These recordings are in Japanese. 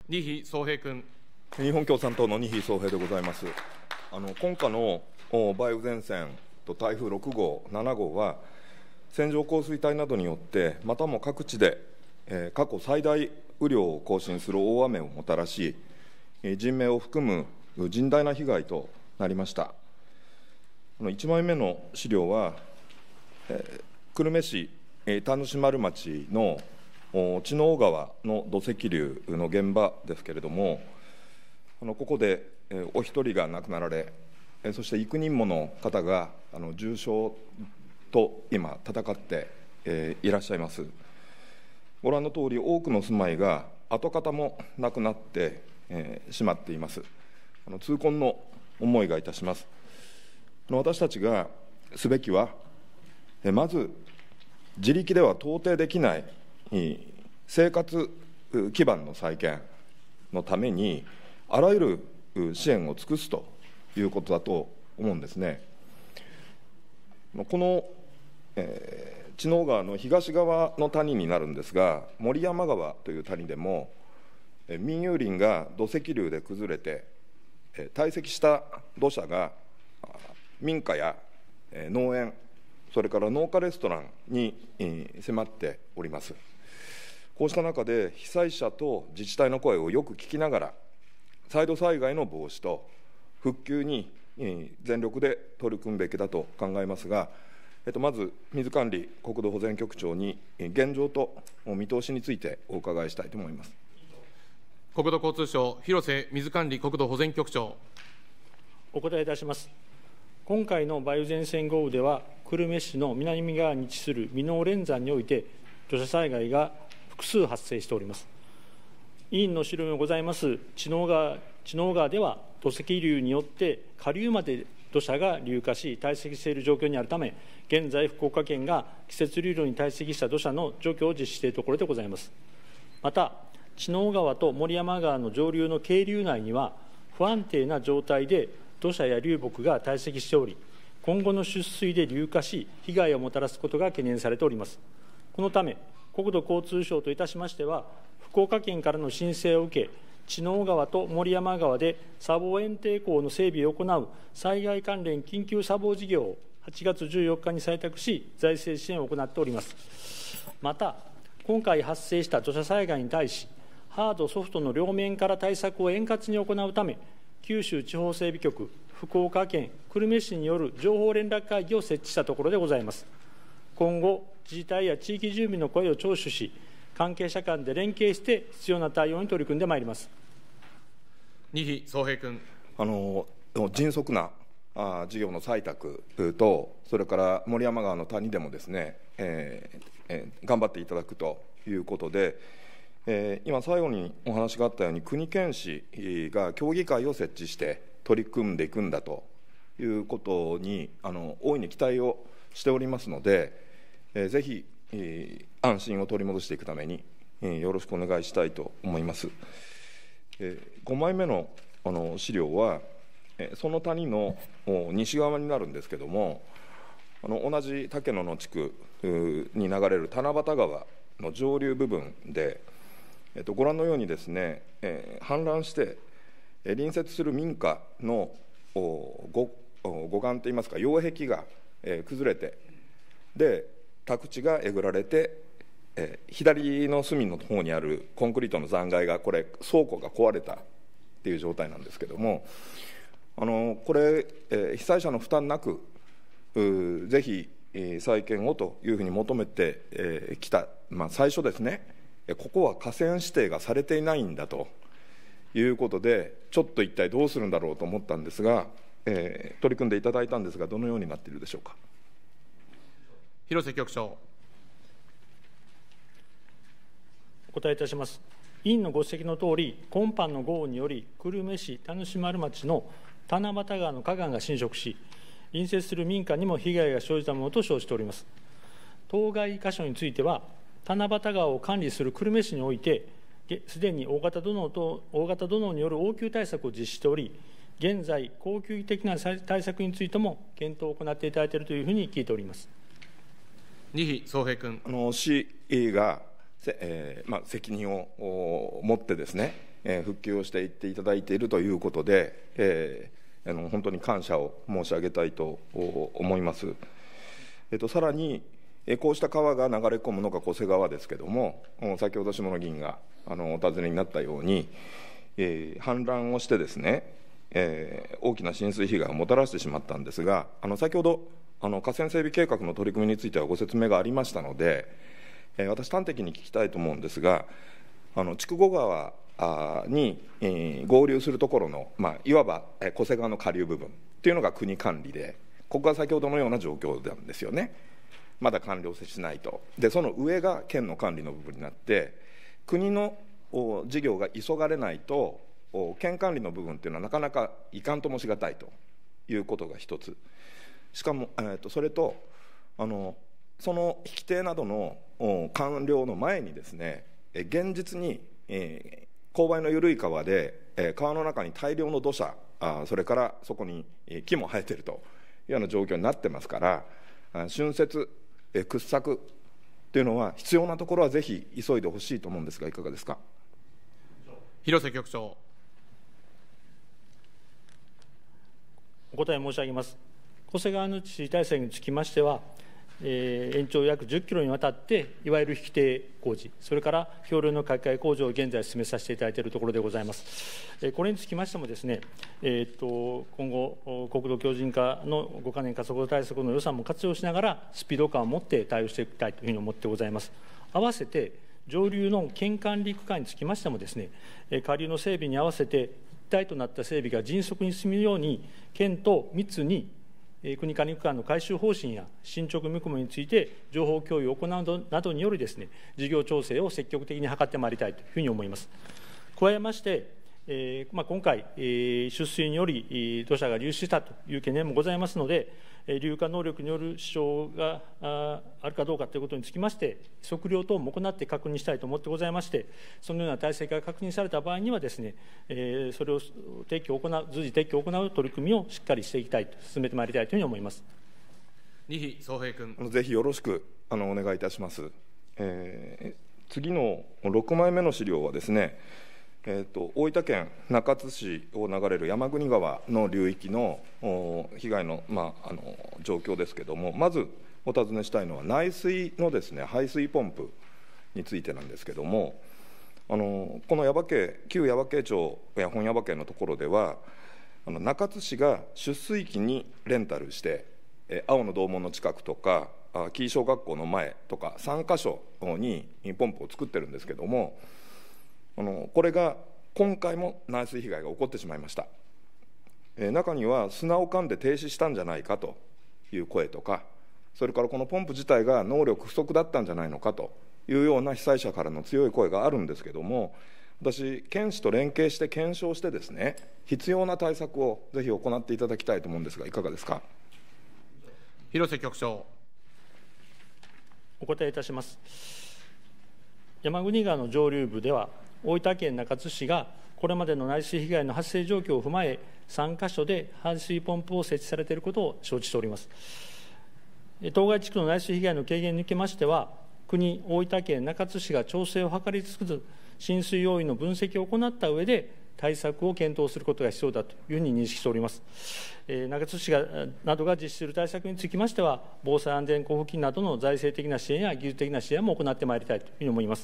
二比総平君。 日本共産党の二比総平でございます。今夏の梅雨前線と台風6号、7号は、線状降水帯などによって、またも各地で、過去最大雨量を更新する大雨をもたらし、人命を含む甚大な被害となりました。1枚目の資料は、久留米市田主丸町の千ノ尾川の土石流の現場ですけれども、ここでお一人が亡くなられ、そして幾人もの方が重傷と今、戦っていらっしゃいます。ご覧のとおり、多くの住まいが跡形もなくなってしまっています。痛恨の思いがいたします。私たちがすべきは、まず自力では到底できない生活基盤の再建のために、あらゆる支援を尽くすということだと思うんですね。この千ノ尾川の東側の谷になるんですが、森山川という谷でも、民有林が土石流で崩れて、堆積した土砂が民家や農園、それから農家レストランに迫っております。こうした中で、被災者と自治体の声をよく聞きながら、再度災害の防止と復旧に全力で取り組むべきだと考えますが、まず水管理国土保全局長に現状と見通しについてお伺いしたいと思います。 国土交通省、広瀬水管理国土保全局長。 お答えいたします。今回の梅雨前線豪雨では、久留米市の南側に位置する箕面連山において、土砂災害が複数発生しております。委員の資料にございます千ノ尾川では、土石流によって下流まで土砂が流下し、堆積している状況にあるため、現在、福岡県が季節流量に堆積した土砂の除去を実施しているところでございます。また、千ノ尾川と森山川の上流の渓流内には、不安定な状態で土砂や流木が堆積しており、今後の出水で流下し、被害をもたらすことが懸念されております。このため、国土交通省といたしましては、福岡県からの申請を受け、千ノ尾川と森山川で砂防堰堤工の整備を行う災害関連緊急砂防事業を8月14日に採択し、財政支援を行っております。また、今回発生した土砂災害に対し、ハード、ソフトの両面から対策を円滑に行うため、九州地方整備局、福岡県久留米市による情報連絡会議を設置したところでございます。今後、自治体や地域住民の声を聴取し、関係者間で連携して必要な対応に取り組んでまいります。 二比総平君。 迅速な事業の採択と、それから森山川の谷でもですね、頑張っていただくということで、今、最後にお話があったように、国県市が協議会を設置して取り組んでいくんだということに、大いに期待をしておりますので、ぜひ安心を取り戻していくために、よろしくお願いしたいと思います。5枚目の資料は、その谷の西側になるんですけれども、同じ竹野の地区に流れる七夕川の上流部分で、ご覧のようにですね、氾濫して隣接する民家の護岸といいますか、擁壁が崩れて、で宅地がえぐられて、左の隅の方にあるコンクリートの残骸が、これ倉庫が壊れたっていう状態なんですけども、これ、被災者の負担なくぜひ再建をというふうに求めてきた、最初ですね、ここは河川指定がされていないんだということで、ちょっと一体どうするんだろうと思ったんですが、取り組んでいただいたんですが、どのようになっているでしょうか。 広瀬局長。 お答えいたします。委員のご指摘のとおり、今般の豪雨により、久留米市田主丸町の七夕川の河岸が浸食し、隣接する民家にも被害が生じたものと承知しております。当該箇所については、七夕川を管理する久留米市において、すでに大型土のによる応急対策を実施しており、現在、恒久的な対策についても検討を行っていただいているというふうに聞いております。 二比総平君。 市が責任を持ってですね、 復旧をしていっていただいているということで、本当に感謝を申し上げたいと思います。さらに、こうした川が流れ込むのが巨瀬川ですけれども、先ほど下野議員がお尋ねになったように、氾濫をしてですね、大きな浸水被害をもたらしてしまったんですが、先ほど河川整備計画の取り組みについてはご説明がありましたので、私、端的に聞きたいと思うんですが、筑後川に合流するところの、いわば巨瀬川の下流部分というのが国管理で、ここは先ほどのような状況なんですよね。まだ完了しないと。で、その上が県の管理の部分になって、国の事業が急がれないと、県管理の部分というのはなかなかいかんともしがたいということが一つ。しかも、それとその引き手などの完了の前にですね、現実に勾配の緩い川で川の中に大量の土砂、それからそこに木も生えているというような状況になってますから、浚渫、掘削というのは必要なところはぜひ急いでほしいと思うんですが、いかがですか。 広瀬局長。 お答え申し上げます。巨瀬川の治水対策につきましては、延長約10キロにわたって、いわゆる引き手工事、それから橋梁の架け替え工事を現在進めさせていただいているところでございます。これにつきましてもですね、今後、国土強靭化の5か年加速度対策の予算も活用しながら、スピード感を持って対応していきたいというふうに思ってございます。合わせて、上流の県管理区間につきましてもですね、下流の整備に合わせて、一体となった整備が迅速に進むように、県と密に国管理区間の改修方針や進捗見込みについて情報共有を行うなどによりですね、事業調整を積極的に図ってまいりたいというふうに思います。加えまして、今回、出水により土砂が流出したという懸念もございますので、流下能力による支障があるかどうかということにつきまして、測量等も行って確認したいと思ってございまして、そのような体制が確認された場合にはですね、それを随時撤去を行う取り組みをしっかりしていきたいと、進めてまいりたいというふうに思います。 二比宗平君。 ぜひよろしくお願いいたします。次の6枚目の資料はですね、大分県中津市を流れる山国川の流域の被害の、状況ですけれども、まずお尋ねしたいのは、内水のですね、排水ポンプについてなんですけれども、この旧耶馬渓町や本耶馬渓のところでは、中津市が出水期にレンタルして、青の洞門の近くとか、紀伊小学校の前とか、3か所にポンプを作ってるんですけれども、これが今回も内水被害が起こってしまいました。中には砂を噛んで停止したんじゃないかという声とか、それからこのポンプ自体が能力不足だったんじゃないのかというような被災者からの強い声があるんですけれども、私、県市と連携して検証してですね、必要な対策をぜひ行っていただきたいと思うんですが、いかがですか。 広瀬局長。 お答えいたします。山国川の上流部では、大分県中津市がこれまでの内水被害の発生状況を踏まえ、3カ所で排水ポンプを設置されていることを承知しております。当該地区の内水被害の軽減におきましては、国、大分県中津市が調整を図りつつ、浸水要因の分析を行った上で、対策を検討することが必要だというふうに認識しております。中津市などが実施する対策につきましては、防災安全交付金などの財政的な支援や技術的な支援も行ってまいりたいというふうに思います。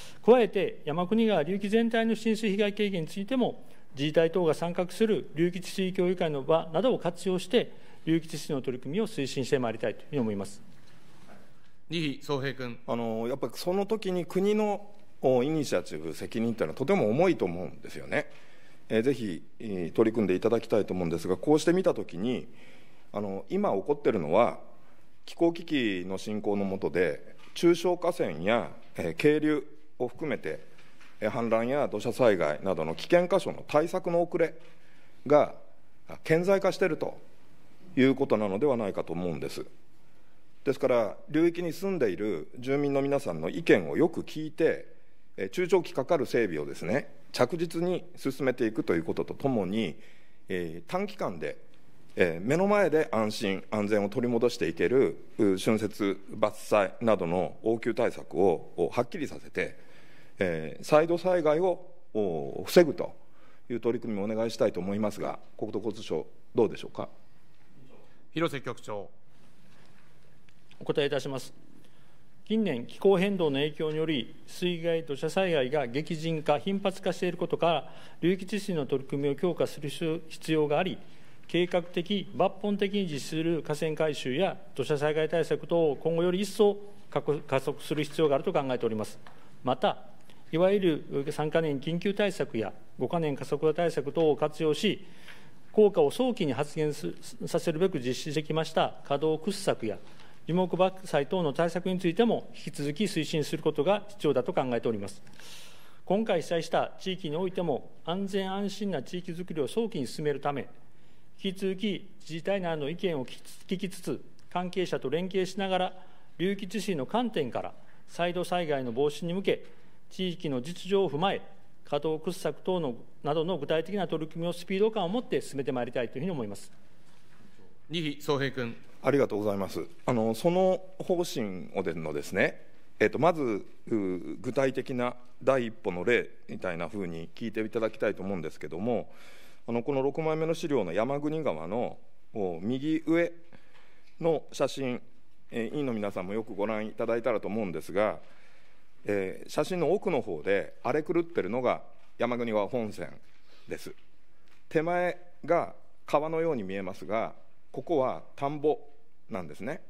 加えて、山国川流域全体の浸水被害軽減についても、自治体等が参画する流域治水協議会の場などを活用して、流域治水の取り組みを推進してまいりたいというふうに思います。 二比宗平君。 やっぱりその時に国のイニシアチブ、責任というのはとても重いと思うんですよね。ぜひ取り組んでいただきたいと思うんですが、こうして見たときに、今起こっているのは、気候危機の進行の下で、中小河川や渓流を含めて、氾濫や土砂災害などの危険箇所の対策の遅れが顕在化しているということなのではないかと思うんです。ですから、流域に住んでいる住民の皆さんの意見をよく聞いて、中長期かかる整備をですね、着実に進めていくということとともに、短期間で、目の前で安心安全を取り戻していける浚渫伐採などの応急対策をはっきりさせて、再度災害を防ぐという取り組みもお願いしたいと思いますが、国土交通省、どうでしょうか。 広瀬局長。 お答えいたします。近年、気候変動の影響により、水害、土砂災害が激甚化、頻発化していることから、流域治水の取り組みを強化する必要があり、計画的、抜本的に実施する河川改修や土砂災害対策等を今後より一層加速する必要があると考えております。また、いわゆる3か年緊急対策や5か年加速化対策等を活用し、効果を早期に発現させるべく実施してきました稼働掘削や樹木伐採等の対策についても引き続き推進することが必要だと考えております。今回被災した地域においても安全安心な地域づくりを早期に進めるため、引き続き自治体内の意見を聞きつつ、関係者と連携しながら、流域治水の観点から再度災害の防止に向け、地域の実情を踏まえ、稼働掘削等などの具体的な取り組みをスピード感を持って進めてまいりたいというふうに思います。 二比宗平君。 ありがとうございます。その方針をのですね、まず具体的な第一歩の例みたいなふうに聞いていただきたいと思うんですけれども、この6枚目の資料の山国川の右上の写真、委員の皆さんもよくご覧いただいたらと思うんですが、写真の奥の方で荒れ狂っているのが山国川本線です。手前が川のように見えますが、ここは田んぼなんですね。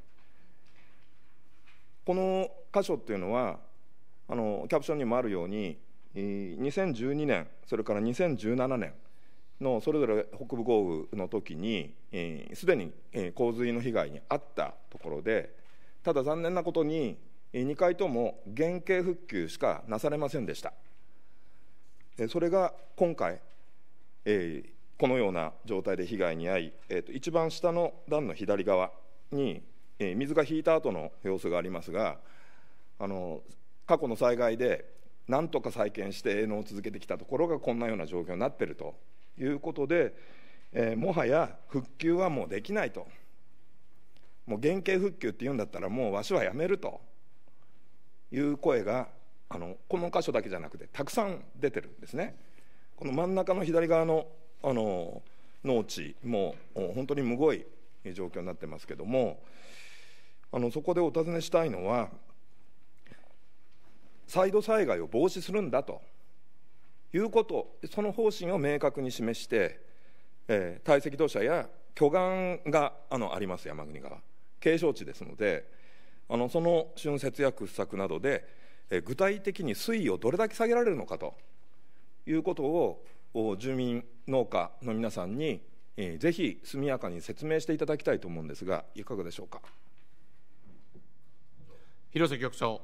この箇所っていうのはキャプションにもあるように2012年それから2017年のそれぞれ北部豪雨の時にすでに洪水の被害に遭ったところで、ただ残念なことに2回とも原形復旧しかなされませんでした。それが今回このような状態で被害に遭い、一番下の段の左側に水が引いた後の様子がありますが、過去の災害で何とか再建して営農を続けてきたところがこんなような状況になっているということで、もはや復旧はもうできないと、もう原形復旧っていうんだったらもうわしはやめるという声がこの箇所だけじゃなくてたくさん出てるんですね。この真ん中の左側の農地も本当にむごい状況になってますけども、そこでお尋ねしたいのは、再度災害を防止するんだということ、その方針を明確に示して、堆積土砂や巨岩があります山国川、景勝地ですので、その浚渫や掘削などで、具体的に水位をどれだけ下げられるのかということを住民農家の皆さんにぜひ速やかに説明していただきたいと思うんですが、いかがでしょうか。 広瀬局長。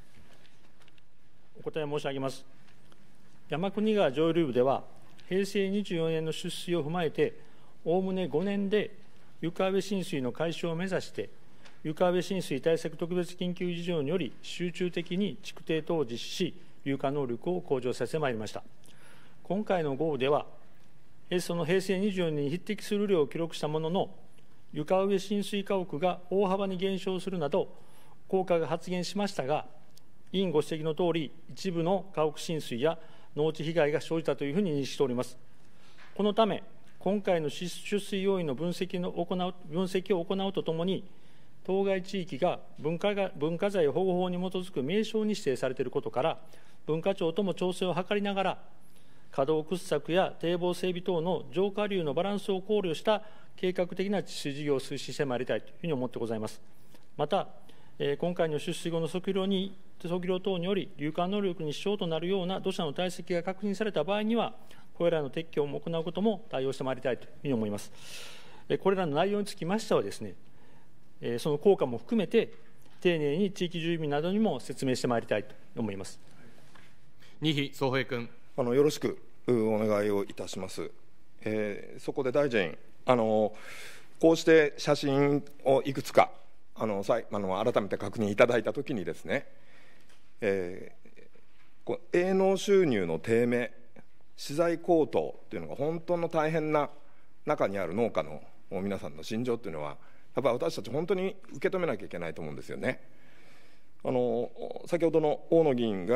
お答え申し上げます。山国川上流部では平成24年の出水を踏まえておおむね5年で床上浸水の解消を目指して床上浸水対策特別緊急事情により集中的に築堤等を実施し流化能力を向上させてまいりました。今回の豪雨ではその平成24年に匹敵する量を記録したものの、床上浸水家屋が大幅に減少するなど効果が発現しましたが、委員ご指摘のとおり一部の家屋浸水や農地被害が生じたというふうに認識しております。このため今回の出水要因の分析を行うとともに、当該地域が文化財保護法に基づく名称に指定されていることから、文化庁とも調整を図りながら、稼働掘削や堤防整備等の上下流のバランスを考慮した計画的な治水事業を推進してまいりたいというふうに思ってございます。また、今回の出水後の測量等により、流管能力に支障となるような土砂の堆積が確認された場合には、これらの撤去を行うことも対応してまいりたいというふうに思います。これらの内容につきましてはですね、その効果も含めて、丁寧に地域住民などにも説明してまいりたいと思います。 二比宗平君。 よろしくお願いをいたします。そこで大臣、こうして写真をいくつか改めて確認いただいたときにですね、営農収入の低迷、資材高騰というのが本当の大変な中にある農家の皆さんの心情というのは、やっぱり私たち本当に受け止めなきゃいけないと思うんですよね。先ほどの大野議員が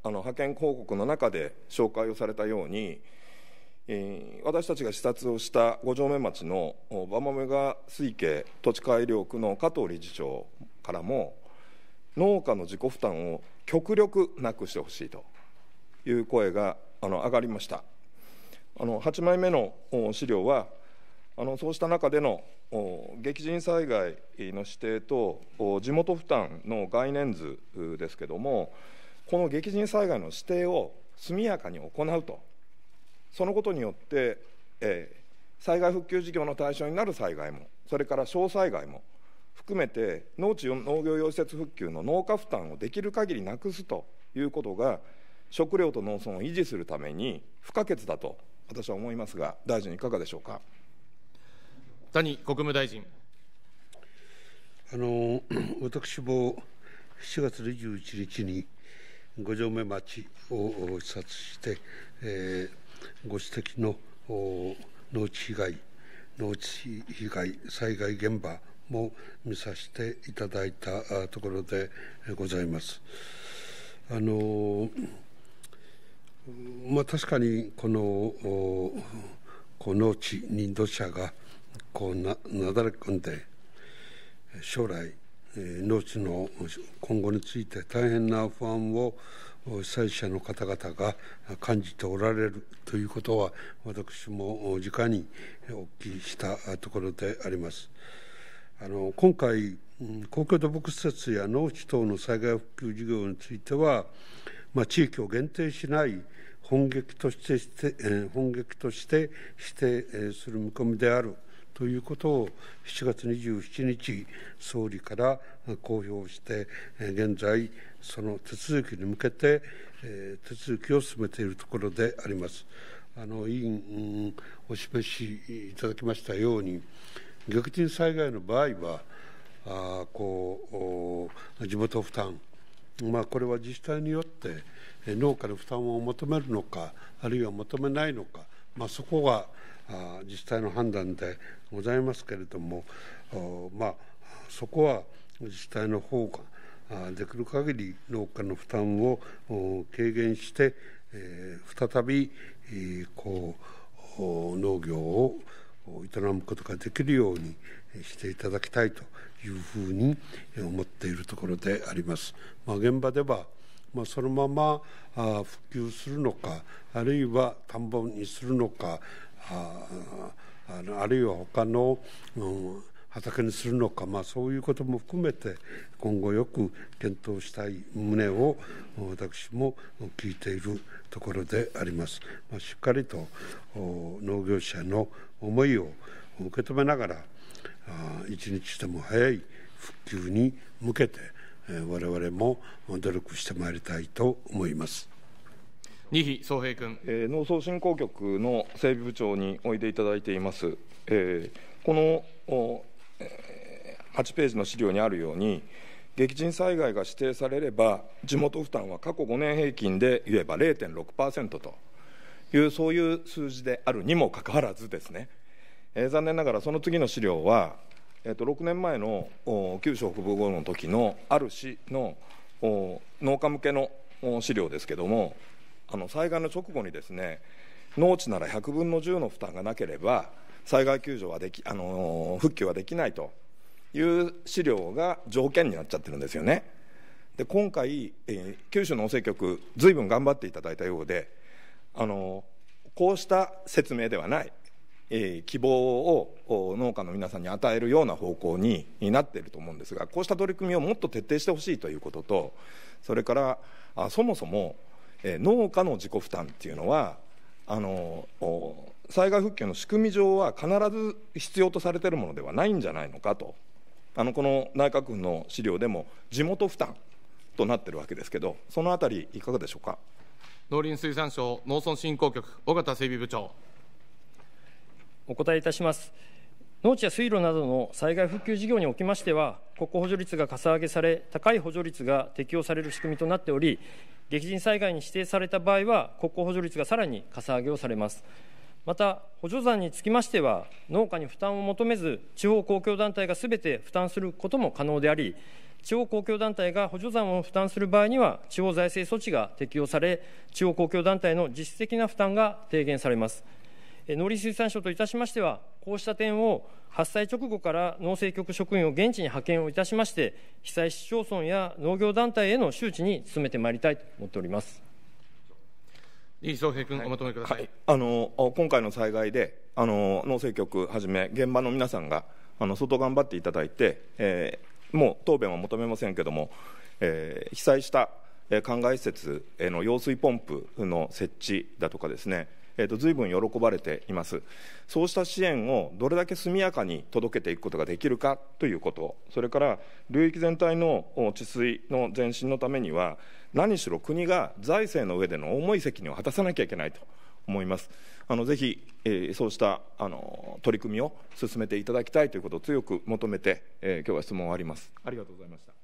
派遣報告の中で紹介をされたように、私たちが視察をした五城目町の馬目川水系土地改良区の加藤理事長からも、農家の自己負担を極力なくしてほしいという声が上がりました。8枚目の資料は、そうした中での激甚災害の指定と地元負担の概念図ですけれども、この激甚災害の指定を速やかに行うと、そのことによって、災害復旧事業の対象になる災害も、それから小災害も含めて、農地農業用施設復旧の農家負担をできる限りなくすということが、食料と農村を維持するために不可欠だと私は思いますが、大臣、いかがでしょうか。 谷国務大臣。 私も7月21日に五城目町を視察して、ご指摘の農地被害、災害現場も見させていただいたところでございます。確かにこの農地に土砂がなだれ込んで、将来農地の今後について大変な不安を被災者の方々が感じておられるということは、私も直にお聞きしたところであります。今回、公共土木施設や農地等の災害復旧事業については、地域を限定しない本劇として指定する見込みであるということを7月27日、総理から公表して、現在、その手続きに向けて手続きを進めているところであります。委員お示しいただきましたように、激甚災害の場合は、地元負担、これは自治体によって農家の負担を求めるのか、あるいは求めないのか、そこが自治体の判断でございますけれども、そこは自治体の方ができる限り農家の負担を軽減して、再び農業を営むことができるようにしていただきたいというふうに思っているところであります。現場ではそのまま復旧するのか、あるいは田んぼにするのか、あるいは他の畑にするのか、そういうことも含めて今後よく検討したい旨を私も聞いているところであります。しっかりと農業者の思いを受け止めながら、一日でも早い復旧に向けて我々も努力してまいりたいと思います。 二比宗平君。 農村振興局の整備部長においでいただいています。この8ページの資料にあるように、激甚災害が指定されれば、地元負担は過去5年平均で言えば 0.6% という、そういう数字であるにもかかわらずですね、残念ながらその次の資料は、6年前の九州北部豪雨の時のある市の農家向けの資料ですけれども、災害の直後にですね、農地なら100分の10の負担がなければ災害救助は復旧はできないという資料が条件になっちゃってるんですよね。で、今回、九州農政局ずいぶん頑張っていただいたようで、こうした説明ではない、希望を農家の皆さんに与えるような方向になっていると思うんですが、こうした取り組みをもっと徹底してほしいということと、それからそもそも農家の自己負担っていうのは災害復旧の仕組み上は必ず必要とされているものではないんじゃないのかと、この内閣府の資料でも地元負担となっているわけですけど、そのあたりいかがでしょうか。 農林水産省農村振興局尾形整備部長。 お答えいたします。農地や水路などの災害復旧事業におきましては、国庫補助率がかさ上げされ、高い補助率が適用される仕組みとなっており、激甚災害に指定された場合は、国庫補助率がさらにかさ上げをされます。また、補助残につきましては、農家に負担を求めず、地方公共団体がすべて負担することも可能であり、 地方公共団体が補助残を負担する場合には、地方財政措置が適用され、地方公共団体の実質的な負担が低減されます。農林水産省といたしましては、こうした点を発災直後から農政局職員を現地に派遣をいたしまして、被災市町村や農業団体への周知に努めてまいりたいと思っております。 李宗平君、おまとめください。 今回の災害で農政局はじめ現場の皆さんが相当頑張っていただいて、もう答弁は求めませんけれども、被災した灌漑施設への揚水ポンプの設置だとかですね、随分喜ばれています。そうした支援をどれだけ速やかに届けていくことができるかということ、それから流域全体の治水の前進のためには、何しろ国が財政の上での重い責任を果たさなきゃいけないと思います。ぜひ、そうした取り組みを進めていただきたいということを強く求めて、今日は質問を終わります。ありがとうございました。